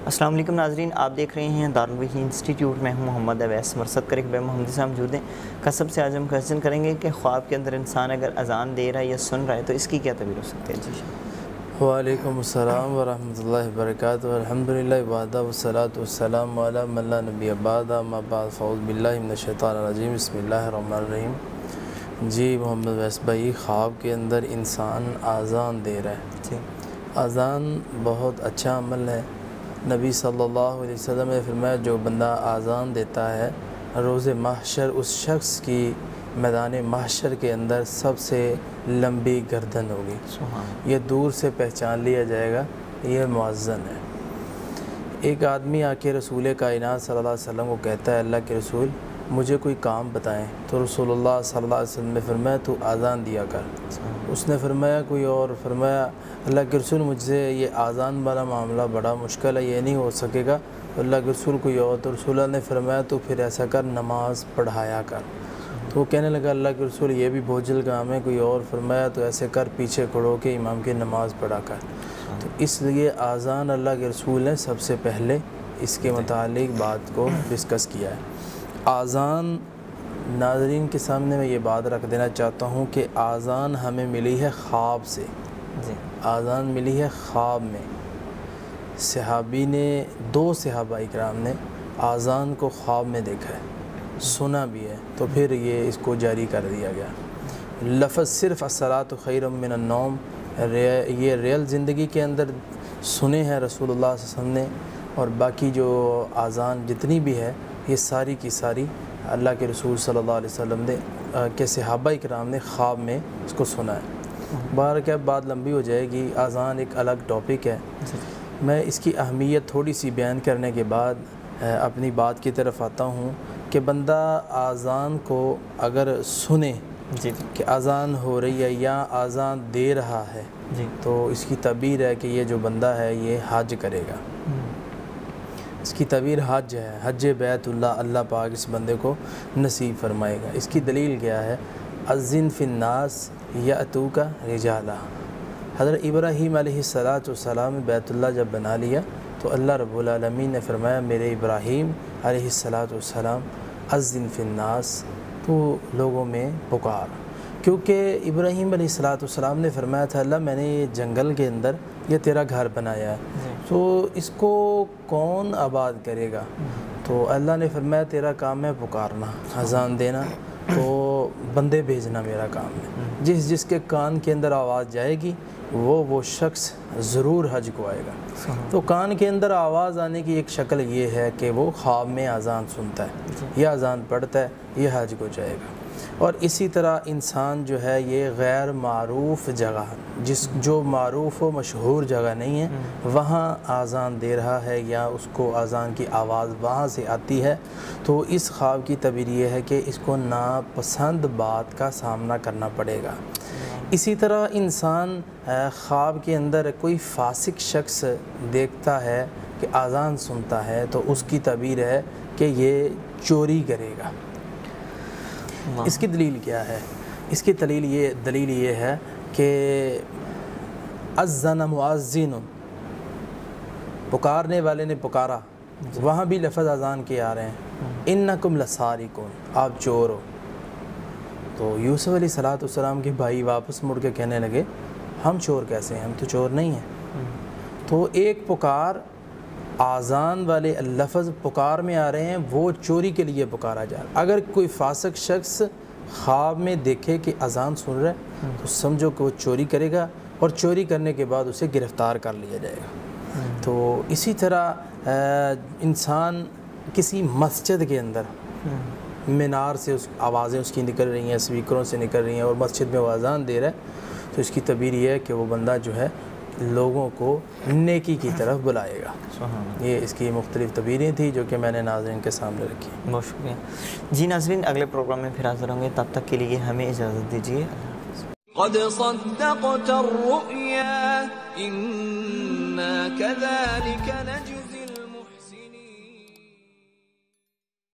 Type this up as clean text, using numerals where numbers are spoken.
السلام علیکم ناظرین، آپ دیکھ رہے ہیں دارالوحی انسٹیٹیوٹ میں ہوں محمد اویس مرصد کر ایک بے محمدی سے موجود ہیں۔ کسب سے آج ہم کوشچن کریں گے کہ خواب کے اندر انسان اگر اذان دے رہا ہے یا سن رہا ہے تو اس کی کیا تعبیر ہو سکتی ہے؟ جی وعلیکم السلام ورحمۃ اللہ وبرکاتہ۔ الحمدللہ وحدہ والصلاۃ والسلام علی من لا نبی بعدہ، اما بعد فاعوذ باللہ من الشیطان الرجیم، بسم اللہ الرحمن الرحیم۔ جی محمد اویس بھائی، خواب کے اندر انسان اذان دے رہا ہے۔ جی، اذان بہت اچھا عمل ہے۔ نبی صلی اللہ علیہ وسلم نے فرمایا جو بندہ اذان دیتا ہے روز محشر اس شخص کی میدان محشر کے اندر سب سے لمبی گردن ہوگی، یہ دور سے پہچان لیا جائے گا، یہ مؤذن ہے۔ ایک آدمی آ کے رسول کائنات صلی اللہ علیہ وسلم کو کہتا ہے اللہ کے رسول مجھے کوئی کام بتائیں، تو رسول اللہ صلی اللہ علیہ وسلم نے فرمایا تو اذان دیا کر۔ اس نے فرمایا کوئی اور، فرمایا اللہ کے رسول مجھ سے یہ اذان والا معاملہ بڑا مشکل ہے، یہ نہیں ہو سکے گا، اللہ کے رسول کوئی اور، تو رسول اللہ نے فرمایا تو پھر ایسا کر نماز پڑھایا کر۔ تو وہ کہنے لگا اللہ کے رسول یہ بھی بوجھل کام ہے، کوئی اور، فرمایا تو ایسے کر پیچھے کھڑو کے امام کی نماز پڑھا کر۔ تو اس لیے اذان اللہ کے رسول نے سب سے پہلے اس کے متعلق بات کو ڈسکس کیا ہے۔ اذان ناظرین کے سامنے میں یہ بات رکھ دینا چاہتا ہوں کہ اذان ہمیں ملی ہے خواب سے، اذان ملی ہے خواب میں۔ صحابی نے، دو صحابہ اکرام نے اذان کو خواب میں دیکھا ہے، سنا بھی ہے، تو پھر یہ اس کو جاری کر دیا گیا۔ لفظ صرف الصلاۃ خیر من النوم یہ ریئل زندگی کے اندر سنے ہیں رسول اللہ صلی اللہ علیہ وسلم نے، اور باقی جو اذان جتنی بھی ہے یہ ساری کی ساری اللہ کے رسول صلی اللہ علیہ وسلم نے کہ صحابہ اکرام نے خواب میں اس کو سنا ہے۔ باہر کیا بات لمبی ہو جائے گی، اذان ایک الگ ٹاپک ہے، میں اس کی اہمیت تھوڑی سی بیان کرنے کے بعد اپنی بات کی طرف آتا ہوں کہ بندہ اذان کو اگر سنے کہ اذان ہو رہی ہے یا اذان دے رہا ہے تو اس کی تعبیر ہے کہ یہ جو بندہ ہے یہ حج کرے گا، اس کی تعبیر حج ہے، حج بیت اللہ، اللہ پاک اس بندے کو نصیب فرمائے گا۔ اس کی دلیل کیا ہے؟ اذن فی الناس یأتوک رجالا۔ حضرت ابراہیم علیہ السلام نے بیت اللہ جب بنا لیا تو اللہ رب العالمین نے فرمایا میرے ابراہیم علیہ السلام اذن فی الناس، تو لوگوں میں پکار، کیونکہ ابراہیم علیہ السلام نے فرمایا تھا اللہ میں نے یہ جنگل کے اندر یہ تیرا گھر بنایا ہے تو اس کو کون آباد کرے گا؟ تو اللہ نے فرمایا تیرا کام ہے پکارنا، اذان دینا، تو بندے بھیجنا میرا کام ہے، جس کے کان کے اندر آواز جائے گی وہ شخص ضرور حج کو آئے گا۔ تو کان کے اندر آواز آنے کی ایک شکل یہ ہے کہ وہ خواب میں اذان سنتا ہے یا اذان پڑھتا ہے، یہ حج کو جائے گا۔ اور اسی طرح انسان جو ہے یہ غیر معروف جگہ جو معروف و مشہور جگہ نہیں ہے وہاں اذان دے رہا ہے یا اس کو اذان کی آواز وہاں سے آتی ہے، تو اس خواب کی تعبیر یہ ہے کہ اس کو ناپسند بات کا سامنا کرنا پڑے گا۔ اسی طرح انسان خواب کے اندر کوئی فاسق شخص دیکھتا ہے کہ اذان سنتا ہے تو اس کی تعبیر ہے کہ یہ چوری کرے گا۔ اس کی دلیل کیا ہے؟ اس کی دلیل یہ ہے کہ اذن مؤذن، پکارنے والے نے پکارا، وہاں بھی لفظ اذان کے آ رہے ہیں انکم لسارقون، آپ چور ہو۔ تو یوسف علیہ السلام کے بھائی واپس مڑ کے کہنے لگے ہم چور کیسے ہیں، ہم تو چور نہیں ہیں۔ تو ایک پکار اذان والے لفظ پکار میں آ رہے ہیں، وہ چوری کے لیے پکارا جا رہا ہے۔ اگر کوئی فاسق شخص خواب میں دیکھے کہ اذان سن رہا ہے تو سمجھو کہ وہ چوری کرے گا، اور چوری کرنے کے بعد اسے گرفتار کر لیا جائے گا۔ تو اسی طرح انسان کسی مسجد کے اندر مینار سے آوازیں اس کی نکل رہی ہیں، اسپیکروں سے نکل رہی ہیں، اور مسجد میں وہ اذان دے رہا ہے، تو اس کی تعبیر یہ ہے کہ وہ بندہ جو ہے لوگوں کو نیکی کی طرف بلائے گا۔ یہ اس کی مختلف تعبیریں تھیں جو کہ میں نے ناظرین کے سامنے رکھی۔ بہت شکریہ جی ناظرین، اگلے پروگرام میں پھر حاضر ہوں گے، تب تک کے لیے ہمیں اجازت دیجیے، اللہ حافظ۔ قد صدقت الرؤيا إنا كذلك